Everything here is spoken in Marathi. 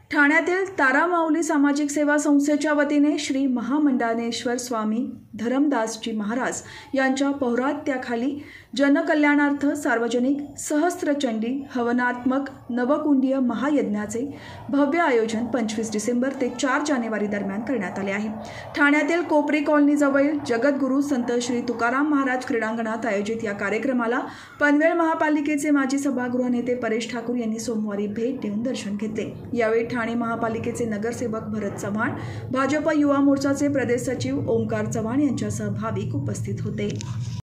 ठाण्यातील तारामाऊली सामाजिक सेवा संस्थेच्या वतीने श्री महामंडळेश्वर स्वामी धरमदासजी महाराज यांच्या पौरात्याखाली जनकल्याणार्थ सार्वजनिक सहस्त्रचंडी हवनात्मक नवकुंडीय महायज्ञाचे भव्य आयोजन 25 डिसेंबर ते 4 जानेवारी दरम्यान करण्यात आले आहे। ठाण्यातील कोपरी कॉलनीजवळील जगद्गुरू संत श्री तुकाराम महाराज क्रीडांगणात आयोजित या कार्यक्रमाला पनवेल महापालिकेचे माजी सभागृह नेते परेश ठाकूर यांनी सोमवारी भेट देऊन दर्शन घेतले। यावेळी ठाणे महापालिकेचे नगरसेवक भरत चव्हाण, भाजप युवा मोर्चाचे प्रदेश सचिव ओंकार चव्हाण यांच्यासह भाविक उपस्थित होते।